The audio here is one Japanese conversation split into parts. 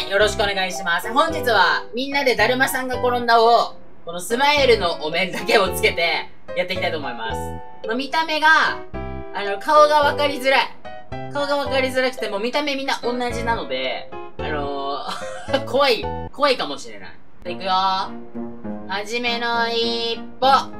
よろしくお願いします。本日は、みんなでだるまさんが転んだを、このスマイルのお面だけをつけて、やっていきたいと思います。見た目が、顔がわかりづらい。顔がわかりづらくても、見た目みんな同じなので、怖いかもしれない。いくよー。はじめの一歩。はい、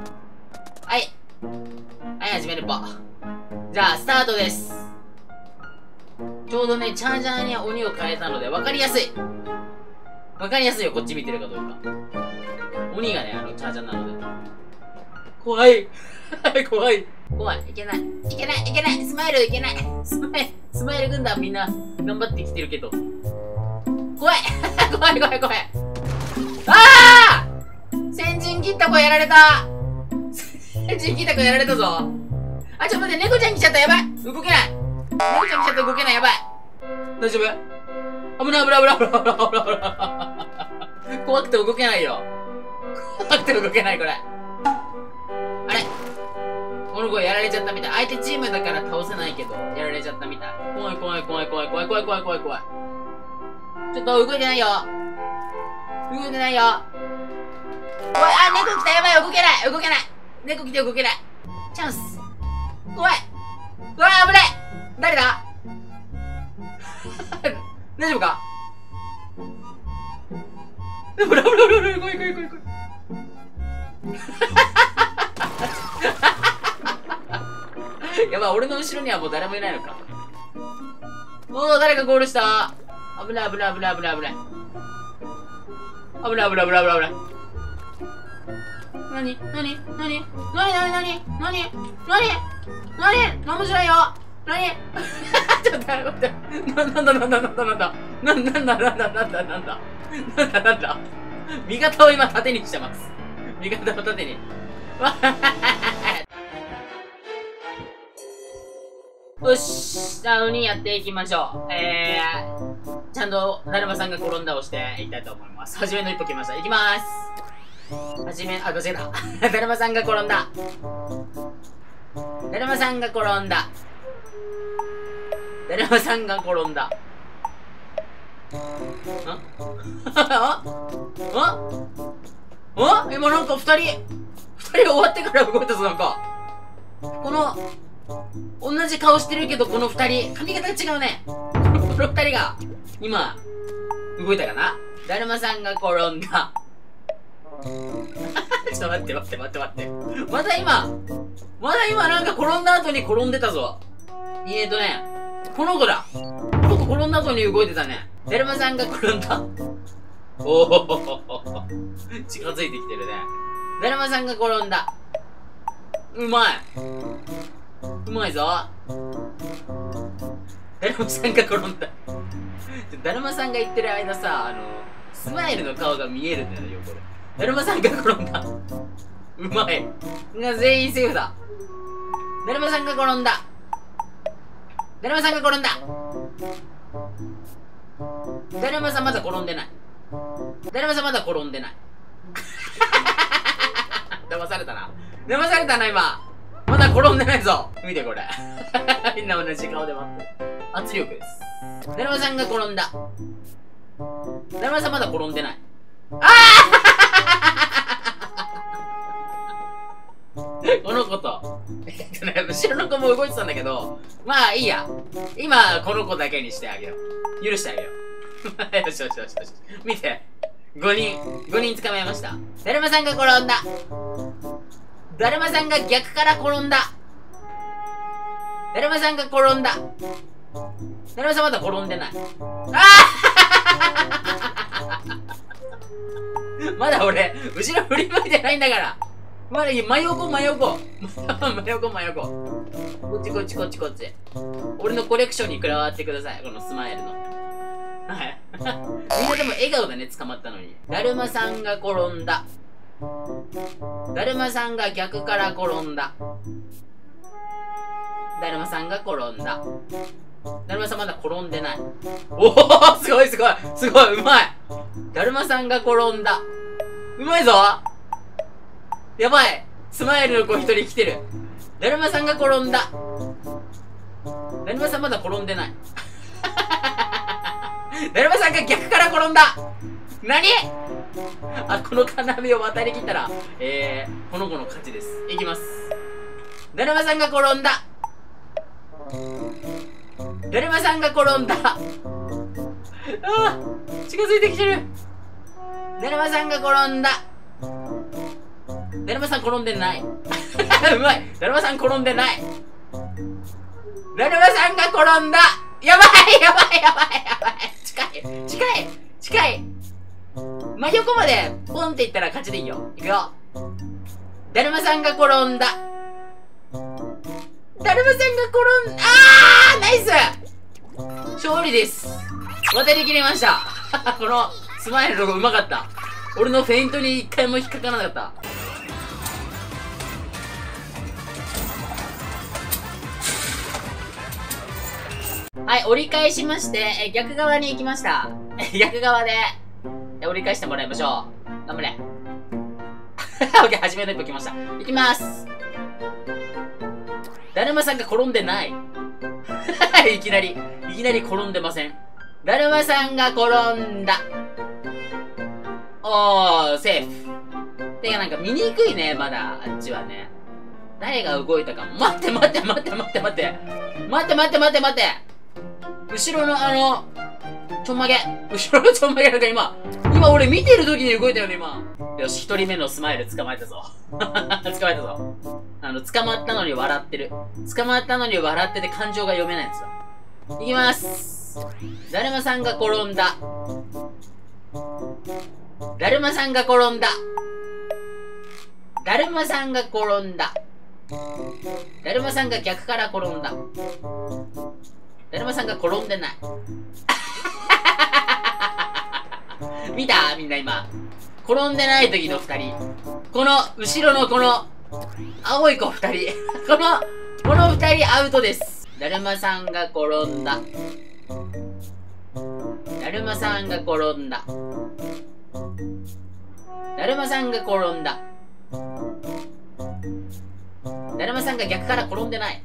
はじめの一歩。じゃあ、スタートです。ちょうどね、チャージャーに鬼を変えたので、わかりやすい。わかりやすいよ、こっち見てるかどうか。鬼がね、チャージャーなので。怖い。怖い。いけない。スマイルいけない。スマイル軍団みんな、頑張ってきてるけど。怖い。あー！先陣切った子やられた。先陣切った子やられたぞ。あ、ちょっと待って、猫ちゃん来ちゃった、やばい。動けない。猫ちゃん来ちゃった、動けない、やばい。大丈夫？危ない。怖くて動けないよ。怖くて動けない、これ。あれ？この子やられちゃったみたい。相手チームだから倒せないけど、やられちゃったみたい。怖い。ちょっと動いてないよ。怖い。あ、猫来た、やばい、動けない。猫来て動けない。チャンス。怖い。うわー、危ない。誰だ？大丈夫か？怖い。やばい、俺の後ろにはもう誰もいないのか。おー、誰かゴールした。危ない。何面白いよ。何ちょっと待って。なんだ味方を今盾にしてます。味方を盾に。よし、じゃあ、鬼やっていきましょう。ちゃんと、だるまさんが転んだをしていきたいと思います。はじめの一歩来ました。いきまーす。間違えた。だるまさんが転んだ。だるまさんが転んだ。今なんか二人終わってから動いたぞ、なんか。この、同じ顔してるけど、この二人、髪型が違うね。この二人が、今、動いたかな？だるまさんが転んだ。ちょっと待って。まだ今なんか転んだ後に転んでたぞ。この子だ。この子転んだ後に動いてたね。だるまさんが転んだ。おお、近づいてきてるね。だるまさんが転んだ。うまいぞ。だるまさんが転んだ。だるまさんが言ってる間さ、スマイルの顔が見えるんだよ、これ。だるまさんが転んだ。うまい。全員セーフだ。だるまさんが転んだ。だるまさんまだ転んでない。騙されたな、今。まだ転んでないぞ。見てこれ。みんな同じ顔で待ってる。圧力です。だるまさんが転んだ。だるまさんまだ転んでない。この子と、後ろの子も動いてたんだけど、まあいいや。今、この子だけにしてあげよう。許してあげよう。よし。見て。5人捕まえました。だるまさんが転んだ。だるまさんが逆から転んだ。だるまさんが転んだ。だるまさんまだ転んでない。まだ俺、後ろ振り向いてないんだから。まだいい、真横。こっち。俺のコレクションに加わってください。このスマイルの。はい。みんなでも笑顔だね、捕まったのに。だるまさんが転んだ。だるまさんが逆から転んだ。だるまさんが転んだ。だるまさんまだ転んでない。おお、すごい、うまい。だるまさんが転んだ。うまいぞ。やばい。スマイルの子一人来てる。だるまさんが転んだ。だるまさんまだ転んでない。 だるまさんが逆から転んだ。何？あ、この金網を渡りきったら、この子の勝ちです。いきます。だるまさんが転んだ。だるまさんが転んだ。あー、近づいてきてる。だるまさんが転んだ。だるまさん転んでない。うまい。だるまさん転んでない。だるまさんが転んだ。やばいやばいやばいやばい。近い近い近い。真横までポンっていったら勝ちでいいよ。いくよ。だるまさんが転んだ。だるまさんが転んだ。あー、ナイス。勝利です。渡り切りました。このスマイルの方がうまかった。俺のフェイントに一回も引っかからなかった。はい、折り返しまして、逆側に行きました。逆側で、折り返してもらいましょう。頑張れ。オッケー、初めの一歩来ました。行きます。だるまさんが転んでない。いきなり転んでません。だるまさんが転んだ。おー、セーフ。てかなんか見にくいね、まだ、あっちはね。誰が動いたかも。待って待って待って待って待って。待って待って待って待って。後ろのちょんまげ。後ろのちょんまげなんか今俺見てる時に動いたよね、今。よし、一人目のスマイル捕まえたぞ。捕まえたぞ。捕まったのに笑ってる。捕まったのに笑ってて感情が読めないやつだ。いきます。だるまさんが転んだ。だるまさんが転んだ。だるまさんが転んだ。だるまさんが逆から転んだ。だるまさんが転んでない。見た？みんな今。転んでない時の二人。この、後ろのこの、青い子二人。この二人アウトです。だるまさんが転んだ。だるまさんが転んだ。だるまさんが転んだ。だるまさんが逆から転んでない。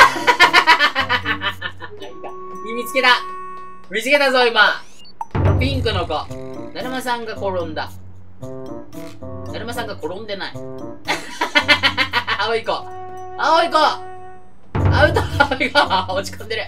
見つけた。見つけたぞ、今。ピンクの子。だるまさんが転んだ。だるまさんが転んでない。青い子。青い子。アウト。青い子。落ち込んでる。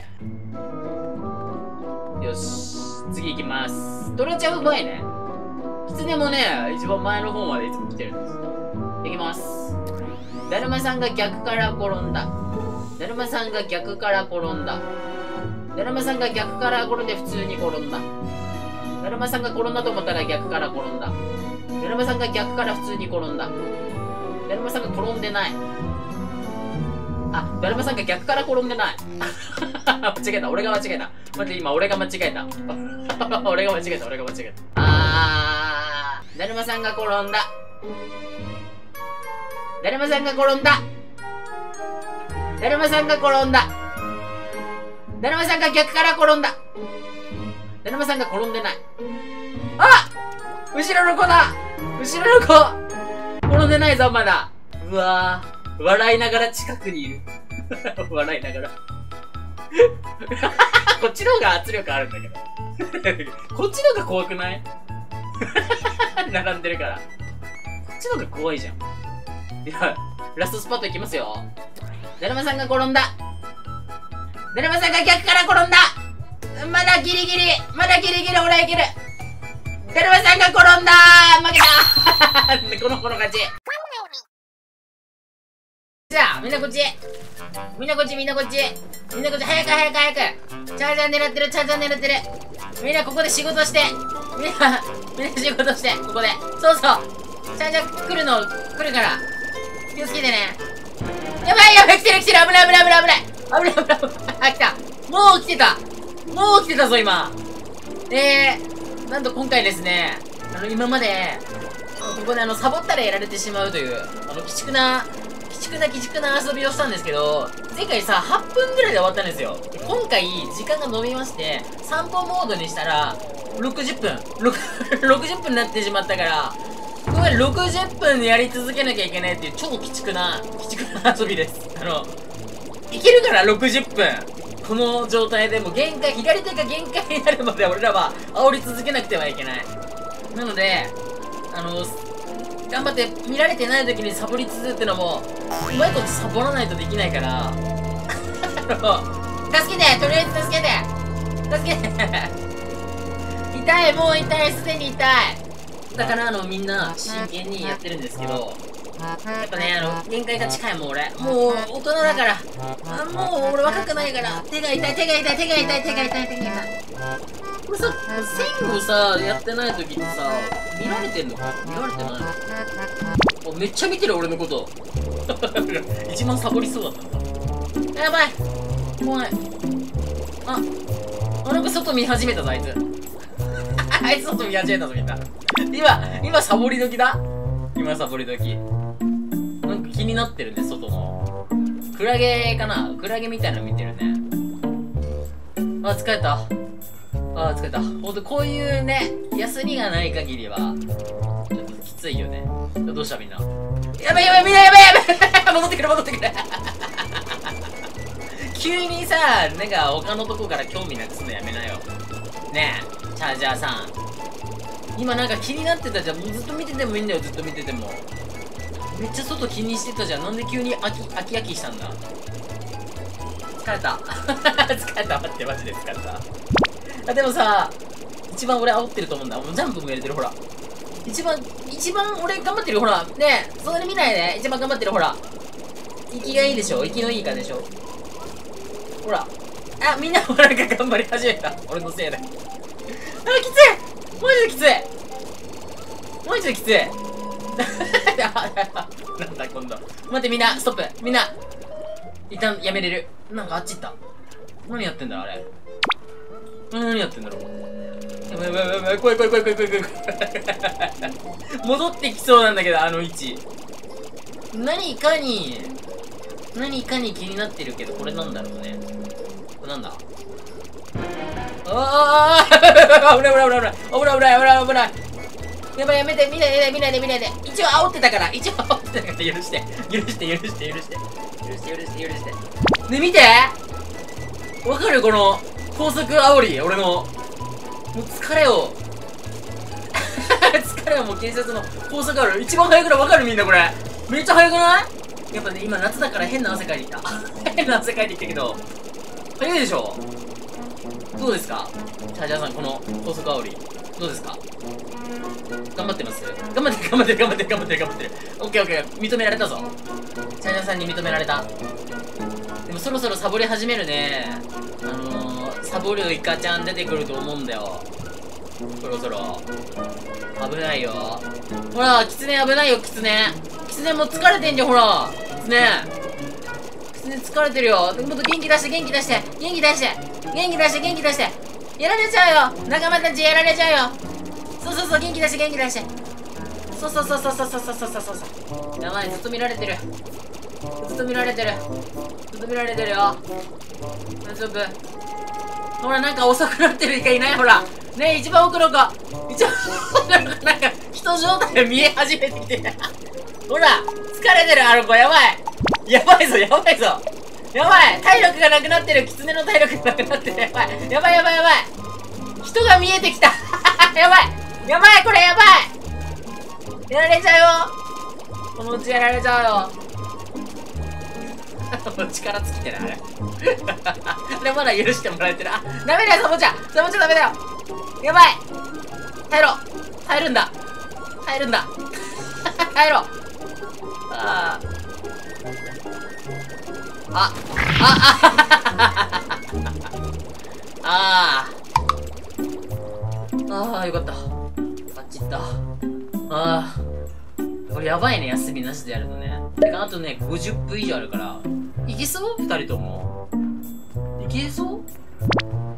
よし。次行きます。トラちゃんうまいね。キツネもね、一番前の方までいつも来てるんです。いきます。だるまさんが逆から転んだ。だるまさんが逆から転んだ。だるまさんが逆から転んで普通に転んだ。だるまさんが転んだと思ったら逆から転んだ。だるまさんが逆から普通に転んだ。だるまさんが転んでない。あ、だるまさんが逆から転んでない。間違えた。俺が間違えた。待って、今俺が間違えた。俺が間違えた。俺が間違えた。だるまさんが転んだ。だるまさんが転んだ。だるまさんが転んだ。だるまさんが逆から転んだ。だるまさんが転んでない。あ！後ろの子だ！後ろの子！転んでないぞ、まだ。うわぁ。笑いながら近くにいる。笑いながら。こっちの方が圧力あるんだけど。こっちの方が怖くない？並んでるから。こっちの方が怖いじゃん。いや、ラストスパットいきますよ。だるまさんが転んだ。だるまさんが逆から転んだ。まだギリギリ。まだギリギリ俺はいける。だるまさんが転んだ。負けた。この子の勝ち。じゃあ、みんなこっち。みんなこっち、みんなこっち。みんなこっち、早く早く早く。チャージャー狙ってる、チャージャー狙ってる。みんなここで仕事して。みんな仕事して、ここで。そうそう。チャージャー来るから。気をつけてね。やばいやばい、来てる来てる。危ない危ない危ない危ない。危ない危ない危ない。あ、来た。もう来てた。もう来てたぞ、今。なんと今回ですね、今まで、ここでサボったらやられてしまうという、鬼畜な遊びをしたんですけど、前回さ、8分ぐらいで終わったんですよ。今回、時間が伸びまして、散歩モードにしたら、60分。60分になってしまったから、ここで60分やり続けなきゃいけないっていう超鬼畜な遊びです。いけるから、60分。 この状態でもう限界、左手が限界になるまで俺らは煽り続けなくてはいけない。なので、頑張って見られてない時にサボり続けるってのも、うまいことサボらないとできないから、助けて、とりあえず助けて助けて痛い、もう痛い、すでに痛い。だからみんな真剣にやってるんですけど、やっぱね、限界が近い。もう俺、もう大人だから、もう俺若くないから、手が痛い、手が痛い、手が痛い、手が痛い、手が痛い。これさ、線をさ、やってない時ってさ、見られてんのか見られてないの？めっちゃ見てる、俺のこと。一番サボりそうだった。やばい、怖い。なんか外見始めたぞ、あいつ。あいつ外見始めたぞ、みんな。今サボり時だ。今サボり時。なんか気になってるね、外の。クラゲかな？クラゲみたいなの見てるね。疲れた。疲れた。ほんと、こういうね、休みがない限りは、ちょっときついよね。どうしたみんな。やばいやばい、みんなやばいやばい戻ってくる戻ってくる急にさ、なんか他のとこから興味なくすのやめなよ。ねえ、チャージャーさん。今なんか気になってたじゃん。もうずっと見ててもいいんだよ、ずっと見てても。めっちゃ外気にしてたじゃん。なんで急に飽きしたんだ。疲れた。疲れた。待って、マジで疲れた。でもさ、一番俺煽ってると思うんだ。もうジャンプもやれてる、ほら。一番俺頑張ってるよ、ほら。ねえ、そんなに見ないで。一番頑張ってる、ほら。息がいいでしょ？息のいいかでしょ？ほら。みんなもなんか頑張り始めた。俺のせいで。きつい！マジできつい！マジできつい！なんだ今度。待って、みんな、ストップ！みんな一旦やめれる。なんかあっち行った。何やってんだ、あれ。何やってんだろう。やばいやばいやばい、怖い怖い怖い怖い怖い怖い。戻ってきそうなんだけど、あの位置。何かに気になってるけど、これなんだろうね。これなんだ？危ない危ない危ない危ない危ない危ない危ない。やばい、やめて、見ないで見ないで見ないで。一応煽ってたから、許して許して許して許して許してね、見て、わかる？この高速煽り、俺のもう疲れをもう警察の高速煽り一番速くない？わかる？みんなこれめっちゃ速くない？やっぱね、今夏だから変な汗かいてきた変な汗かいてきたけど速いでしょ。どうですかチャージャーさん、この高速煽りどうですか？頑張ってます？頑張ってるオッケーオッケー、認められたぞ。チャージャーさんに認められた。でもそろそろサボり始めるね。サボるイカちゃん出てくると思うんだよ。そろそろ危ないよ。ほら、キツネ危ないよ。キツネもう疲れてんじゃん。ほらキツネ疲れてるよ。もっと元気出して元気出してやられちゃうよ。仲間たちやられちゃうよ。そう元気出してそうやばい、ずっと見られてるよ。大丈夫？ほら、なんか遅くなってるイカいない？ほらねえ、一番奥の子なんか人状態が見え始めてきてほら疲れてる、あの子。やばいぞ体力がなくなってる。キツネの体力がなくなってる。やばい人が見えてきたやばいこれやばい。やられちゃうよ。このうちやられちゃうよ。力尽きてる、あれでまだ許してもらえてる。ダメだよ、サボちゃんダメだよ。やばい、耐えるんだ耐えろ。よかった。あっち行った。これやばいね、休みなしでやるのね。てか、あとね、50分以上あるから。いけそう？ 2 人とも。いけそう？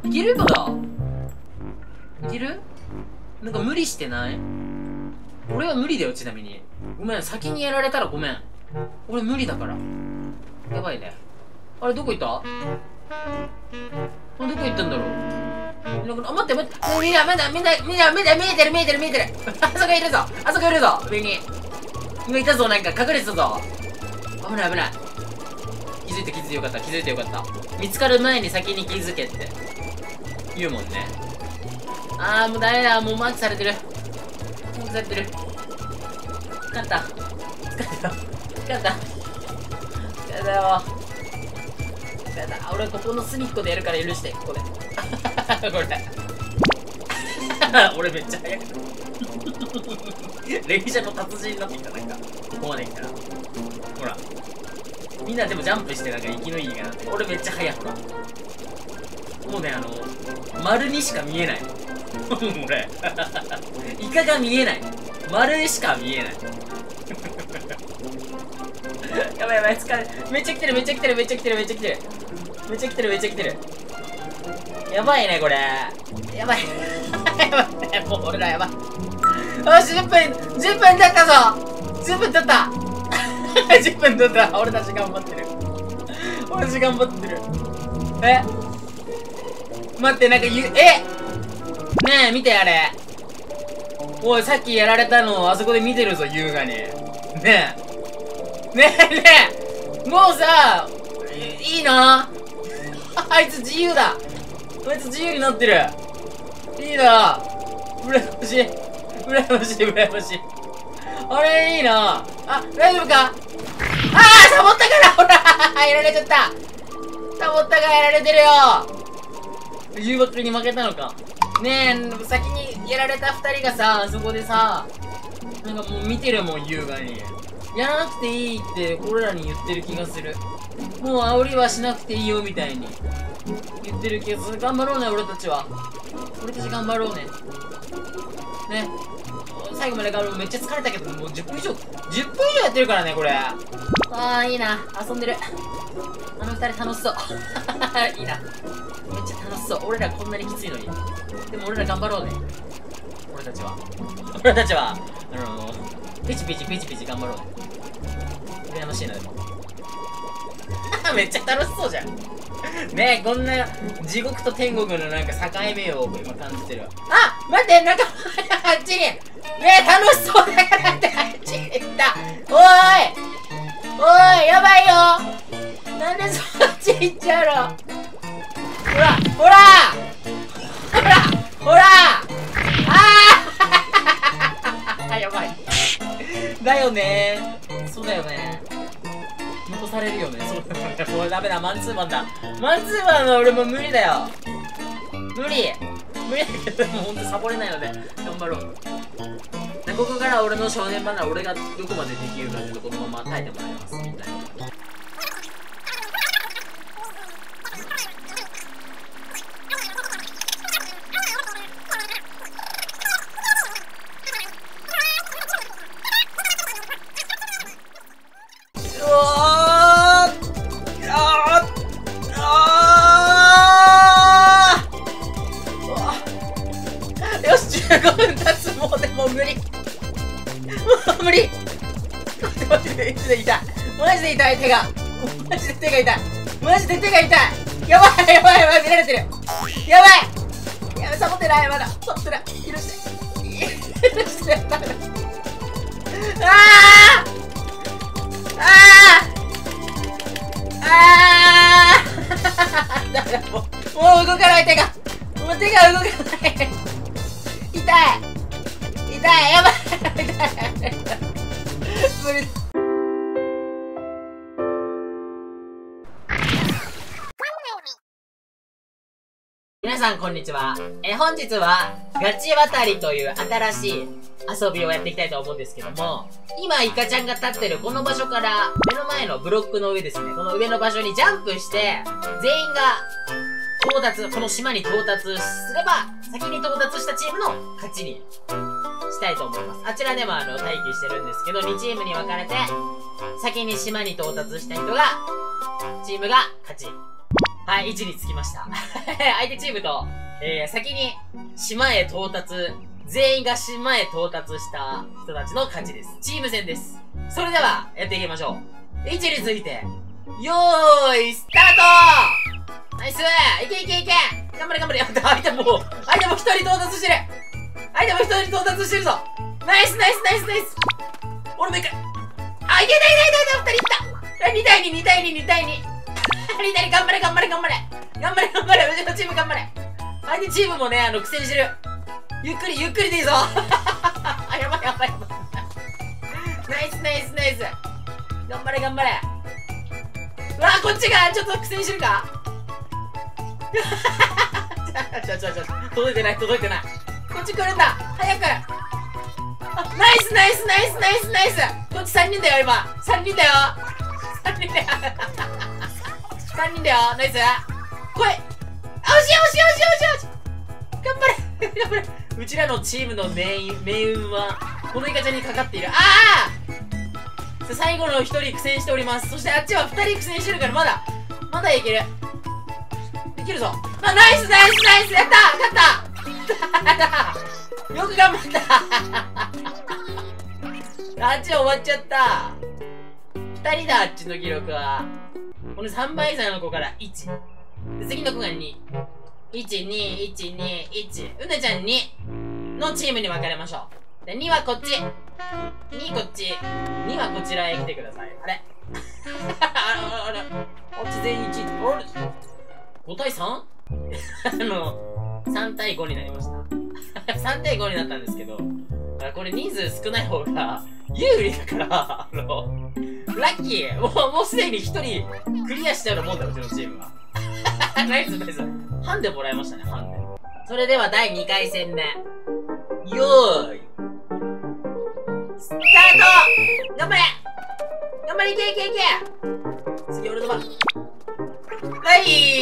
いける？まだいける？なんか無理してない？俺は無理だよ、ちなみに。ごめん、先にやられたらごめん。俺無理だから。やばいね。あれ、どこ行った？どこ行ったんだろう。待って。みんな見えてるあそこいるぞ上に。今いたぞ、なんか隠れてたぞ。危ない。気づづいてよかった。気づいてよかった。見つかる前に先に気づけって言うもんね。あー、もうダメだ。もうマークされてる。マークされてる。疲れた。疲れた。疲れた。疲れたよ。疲れた。俺ここの隅っこでやるから許して。これ。これ。俺めっちゃ速い。連射の達人になってきた。なんかここまで来たらほら、みんなでもジャンプしてなんか生きのいいかなって。俺めっちゃ速い。ほら、もうね、丸にしか見えない。俺イカが見えない。丸しか見えない。やばいやばい、疲れ。めっちゃ来てる、めっちゃ来てる、めっちゃ来てる、めっちゃ来てる、めっちゃ来てる、めっちゃ来てる。やばいねこれ。やばい。やばい、もう俺らやばい。よし、10分経ったぞ。10分経った。10分経った。俺たち頑張ってる。俺たち頑張ってる。待って、なんかねえ、見てあれ。おい、さっきやられたのをあそこで見てるぞ、優雅に。ねえ、もうさ、いいな。あいつ自由だ。あいつ自由になってる。いいな。羨ましい。羨ましい、羨ましい。あれ、いいな。あ、大丈夫か。ああ、サボったから、ほらやられちゃった。サボったがやられてるよ。誘惑に負けたのか。ねえ、先にやられた2人がさ、そこでさ、なんかもう見てるもん、優雅に。やらなくていいって俺らに言ってる気がする。もう煽りはしなくていいよみたいに言ってる気がする。頑張ろうね、俺たちは。俺たち頑張ろうね。ね。最後まで頑張ろう。めっちゃ疲れたけど、もう10分以上やってるからね、これ。ああ、いいな。遊んでる。あの2人楽しそう。いいな。めっちゃ楽しそう。俺らこんなにきついのに。でも俺ら頑張ろうね。俺たちは。ピチピチ頑張ろうね。羨ましいな、でも。めっちゃ楽しそうじゃん。ねえ、こんな地獄と天国のなんか境目を今感じてる。あ、待って、なんかあっちに。ねえ、楽しそうだからってあっちに行った。おい、やばいよ。なんでそっち行っちゃうの。ほらやばい。だよね。そうだよね。残されるよね。そうだよね。もうダメだ。マンツーマンだ。マンツーマンは俺も無理だよ。無理だけど、もうほんとサボれないので頑張ろう。で、ここから俺の少年版なら俺がどこまでできるかってとこのまま耐えてもらいますみたいな。15分経つ。もうでも無理。もう無理。マジで痛い。マジで痛い。手が。マジで手が痛い。やばい。見られてる。やばい。サボってない。まだサボってない。許して。ダメだ。ダメだ。もう動かない。手が動かない。痛い。やばい。無理。皆さんこんにちは。本日はガチ渡りという新しい遊びをやっていきたいと思うんですけども、今イカちゃんが立ってるこの場所から目の前のブロックの上ですね、この上の場所にジャンプして全員がこの島に到達すれば、先に到達したチームの勝ちにしたいと思います。あちらでも待機してるんですけど、2チームに分かれて、先に島に到達した人が、チームが勝ち。はい、位置につきました。相手チームと、先に島へ到達、全員が島へ到達した人たちの勝ちです。チーム戦です。それでは、やっていきましょう。位置について、よーい、スタート。ナイス。いけ。頑張れ。相手も一人到達してる。ぞ。ナイス。俺もいく。あ、いけ。2人いった。2対2。 張れ頑張れ頑張れ頑張れ頑張れ、うちのチーム頑張れ。相手チームもね、苦戦してる。ゆっくりゆっくりでいいぞあ、やばいやばいやばい。ナイスナイスナイス。頑張れ頑張れ。うわ、こっちがちょっと苦戦してるか届いてない届いてない。こっち来るんだ早く。あ、ナイスナイスナイスナイスナイス。こっち3人だよ今。3人だよ3人だよ3人だよ。ナイス。来い。惜しい惜しい惜しい惜しい惜しい。頑張れ頑張れ。うちらのチームの命運はこのイカちゃんにかかっている。ああ、最後の1人苦戦しております。そしてあっちは2人苦戦してるからまだいける。できるぞ。あ、ナイスナイスナイス。やった勝ったよく頑張ったあっちは終わっちゃった。2人だ、あっちの記録は。この3倍以上の子から1で、次の子が2。1、2、1、2、1。うなちゃん2のチームに分かれましょう。で、2はこっち。2こっち。2はこちらへ来てください。あれあれこっち全員1。あれ ?5 対 3? 3対5になりました。3対5になったんですけど、これ人数少ない方が有利だから、ラッキー。もうすでに1人クリアしたようなもんだ、うちのチームは。ナイスナイス。ハンデもらいましたね、ハンデ。それでは第2回戦目。よーい。スタート。頑張れ頑張れ、いけいけいけ。次俺の番。はい。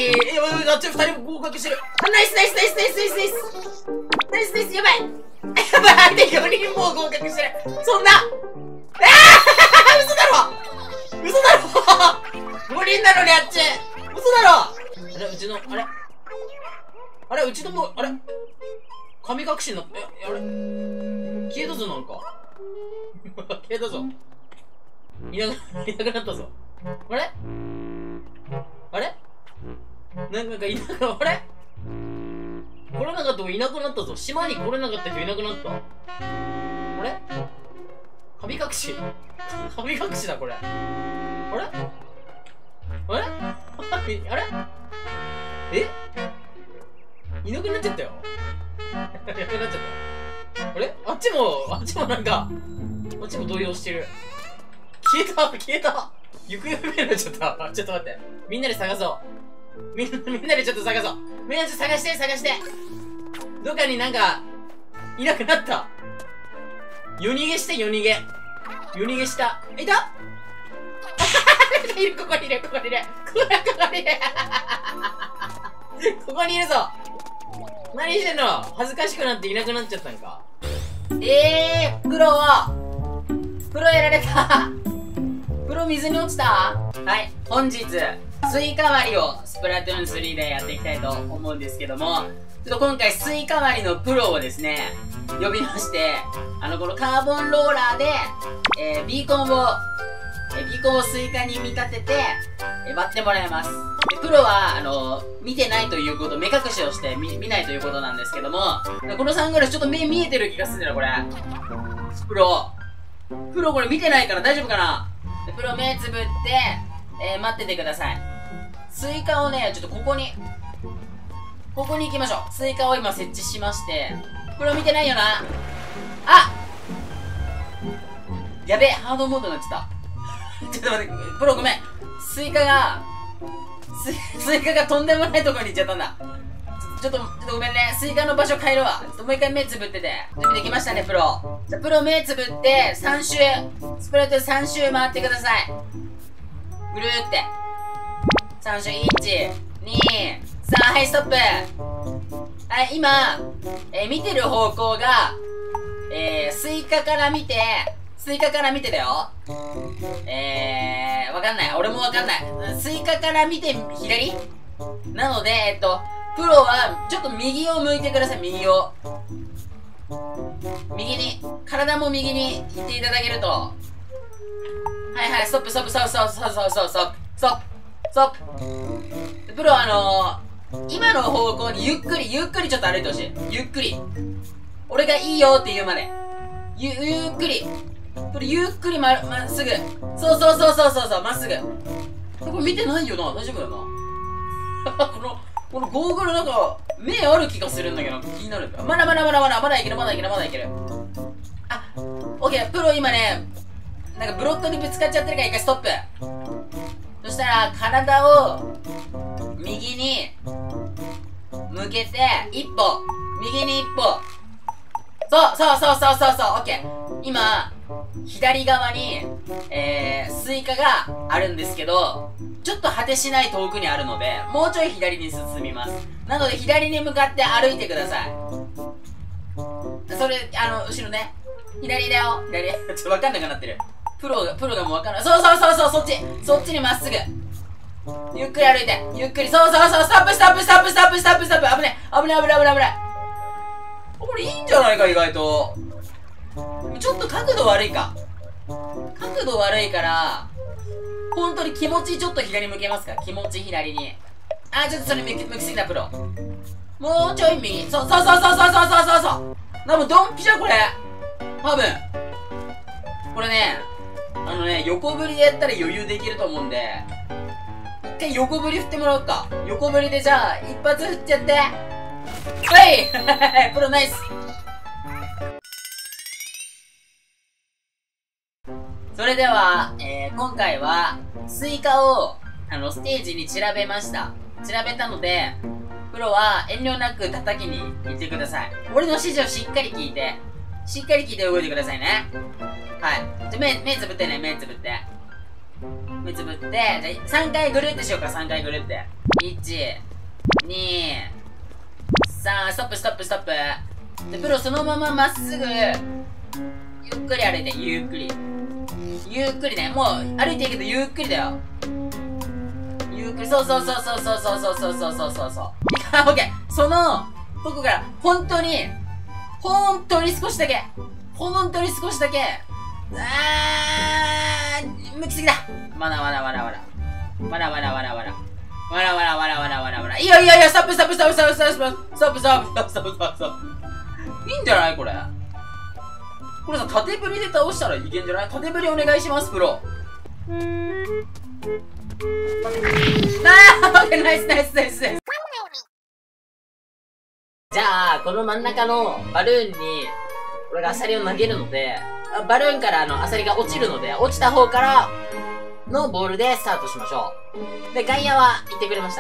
あっち2人合格してる。あ、ナイスナイスナイスナイスナイスナイスナイスナイス。やばいやばい、相手4人もう合格してる。そんな嘘だろ嘘だろ5人なのにあっち嘘だろ。あれ、うちの、あれうちのも、あれ神隠しになって、あれ消えたぞ、なんか。消えたぞ。いなくなったぞ。あれなんかいなくなった。あれ来れなかった子いなくなったぞ。島に来れなかった人いなくなった。あれ神隠し神隠しだ、これ。あれあれえいなくなっちゃったよ。いなくなっちゃった。あれあっちもなんか、あっちも動揺してる。消えた行方不明になっちゃった。ちょっと待って。みんなで探そう。みんなでちょっと探そう。みんなで探してどっかになんか、いなくなった。夜逃げした。いたいる、ここにいる。ここにいるぞ。何してんの。恥ずかしくなっていなくなっちゃったんか。プロやられた。プロ水に落ちた。はい、本日スイカ割りをスプラトゥーン3でやっていきたいと思うんですけども、ちょっと今回スイカ割りのプロをですね呼びまして、このカーボンローラーで、ビーコンをスイカに見立てて、割ってもらいます。でプロは見てないということ、目隠しをして見ないということなんですけども、このサングラスちょっと目見えてる気がするんだよこれ。プロこれ見てないから大丈夫かな。でプロ目つぶって、待っててください。スイカをねちょっとここに行きましょう。スイカを今設置しまして、プロ見てないよな。あ、やべえ、ハードモードになっちゃったちょっと待って、プロごめん。スイカがとんでもないところに行っちゃったんだ。ちょっとごめんね。スイカの場所変えるわ。ちょっともう一回目つぶってて。準備できましたね、プロ。じゃあ、プロ目つぶって、3周、スプラトゥーン3周回ってください。ぐるーって。3周、1、2、3、はい、ストップ。はい、今、見てる方向が、スイカから見てだよ。わかんない。俺もわかんない。スイカから見て左なので、プロは、ちょっと右を向いてください、右を。体も右に行っていただけると。はいはい、ストップ。プロ今の方向にゆっくりちょっと歩いてほしい。ゆっくり。俺がいいよって言うまで。ゆっくり。これゆっくりまっすぐ。そう、まっすぐ。これ見てないよな。大丈夫だよな。 このゴーグルなんか、目ある気がするんだけど、気になる。まだいける。あ、オッケー、プロ今ね、なんかブロックにぶつかっちゃってるから一回ストップ。そしたら、体を、右に、向けて、一歩。右に一歩。そう、オッケー。今、左側に、スイカがあるんですけど、ちょっと果てしない遠くにあるので、もうちょい左に進みます。なので、左に向かって歩いてください。それ、後ろね。左だよ。左。ちょっとわかんなくなってる。プロがもうわかんない。そう、そっちにまっすぐ。ゆっくり歩いて。ゆっくり。そう、ストップ。危ね。これいいんじゃないか、意外と。ちょっと角度悪いか。角度悪いから、本当に気持ちちょっと左向けますか？気持ち左に。あ、ちょっとそれ向きすぎた、プロ。もうちょい右。そう。なんかドンピシャ、これ。多分。これね、横振りでやったら余裕できると思うんで、一回横振り振ってもらおうか。横振りでじゃあ、一発振っちゃって。はいプロナイス。それでは、今回は、スイカを、ステージに散らべました。散らべたので、プロは遠慮なく叩きに行ってください。俺の指示をしっかり聞いて動いてくださいね。はい。じゃ、目つぶってね、目つぶって。じゃあ、3回ぐるってしようか、3回ぐるって。1、2、3、ストップ。で、プロそのまままっすぐ、ゆっくり歩いて、ゆっくりね。もう、歩いていくけどゆっくりだよ。ゆっくり、そう。オッケー。その、とこから、本当に少しだけ。向きすぎだ。まだ。いいよ、ストップ。いいんじゃないこれ。これさ、縦振りで倒したらいけんじゃない？縦振りお願いします、プロ。ナイス。じゃあ、この真ん中のバルーンに、俺がアサリを投げるので、バルーンからアサリが落ちるので、落ちた方からのボールでスタートしましょう。で、外野は言ってくれました。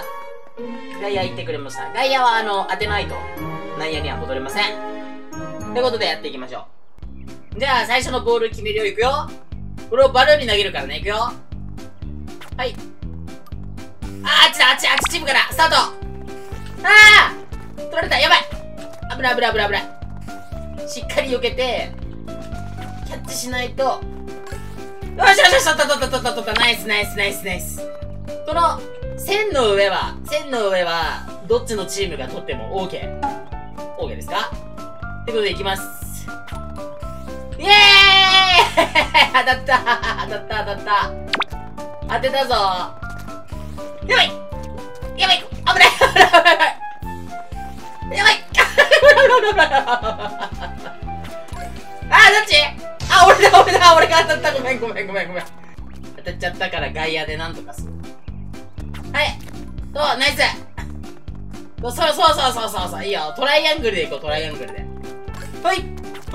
外野は当てないと、内野には戻れません。ということでやっていきましょう。じゃあ、最初のボール決めるよ、いくよ。これをバルーンに投げるからね、いくよ。はい。あっちチームから、スタート。取られた、やばい。危ない。しっかり避けて、キャッチしないと。よし、取った。ナイス。この、線の上は、どっちのチームが取っても OK。OK ですか？ってことでいきます。イエーイ当たった当てたぞ。やばい危ないどっち？俺が当たった。ごめん。当たっちゃったから外野でなんとかする。はい。ナイス。そう。いいよ。トライアングルでいこう、トライアングルで。はい。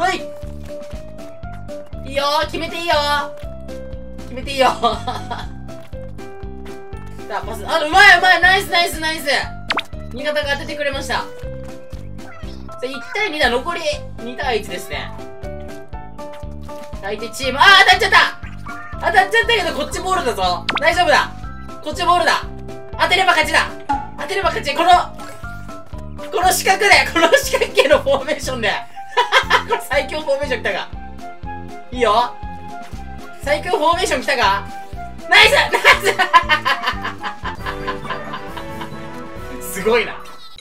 いいよ。決めていいよ。さあ、パス。うまい。ナイス。味方が当ててくれました。1対2だ。残り2対1ですね。相手チーム、当たっちゃったけど、こっちボールだぞ。大丈夫だ。こっちボールだ。当てれば勝ち。この四角で、この四角形のフォーメーションで。これ最強フォーメーション来たか。いいよ。最強フォーメーション来たか。ナイスすごいな。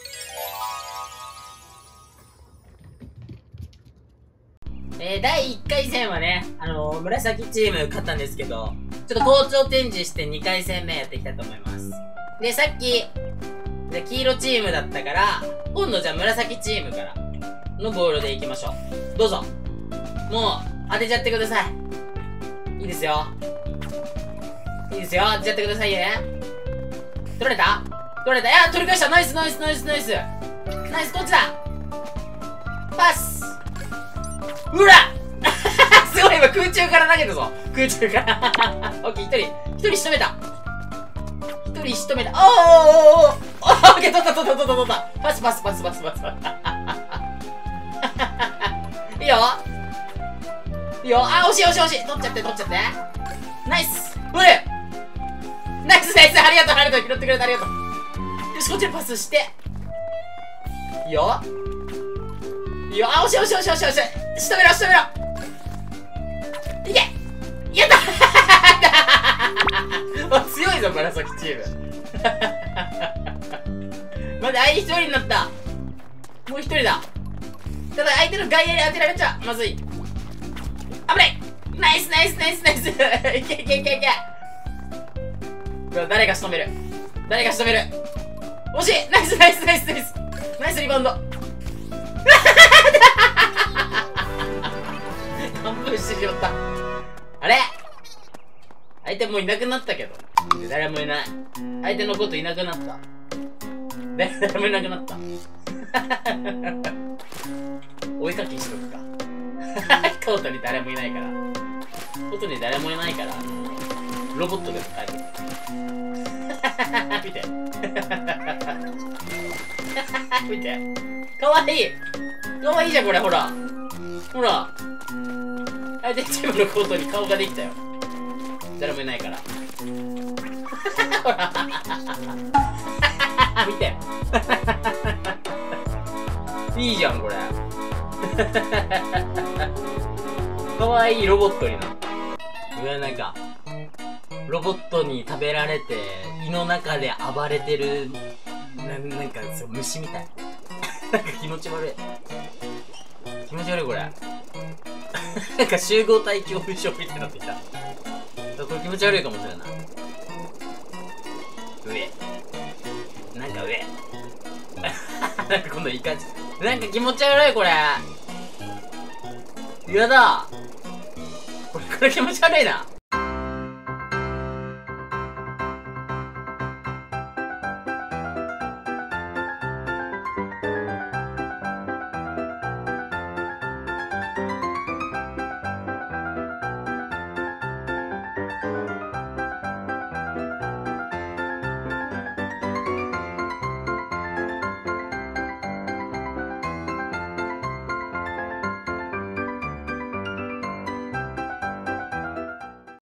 第1回戦はね、紫チーム勝ったんですけど、ちょっと好調展示して2回戦目やっていきたいと思います。で、さっき、黄色チームだったから、今度じゃあ紫チームからのボールでいきましょう。どうぞ。もう、当てちゃってください。いいですよ。当てちゃってくださいね。取られた？ 取れた。いや、取り返した。ナイスナイスナイスナイス。ナイス、こっちだ。パス。うらすごい、今空中から投げたぞ。空中から。オッケー、一人仕留めた。一人仕留めた。おーおーおーオッケー、取った。パス。いいよ。いいよ。あ、惜しい。取っちゃって。ナイス。うれナイス。ありがとう。拾ってくれてありがとう。よし、こっちにパスして。いいよ。あ、惜しい。仕留めろ。いけやった強いぞ、紫チーム。まだ相手一人になった。もう一人だ。ただ相手の外野に当てられちゃまずい。危ない。ナイス。いけ。誰か仕留める。惜しい。ナイス。ナイスリバウンド。半分してしまった。あれ相手もういなくなったけど。誰もいない。相手のこといなくなった。誰もいなくなった。追いかけしとくか。コートに誰もいないから。ロボットで使える。見て。かわいいじゃん、これ、ほら。相手チームのコートに顔ができたよ。誰もいないから。ほら。見て。いいじゃん、これ。かわいいロボットになった。なんか、ロボットに食べられて、胃の中で暴れてる、なんか、虫みたい。なんか気持ち悪い、これ。なんか集合体恐怖症みたいになってきた。これ気持ち悪いかもしれない。なんか今度いい感じ。なんか気持ち悪い、これ。やだ。これ気持ち悪いな。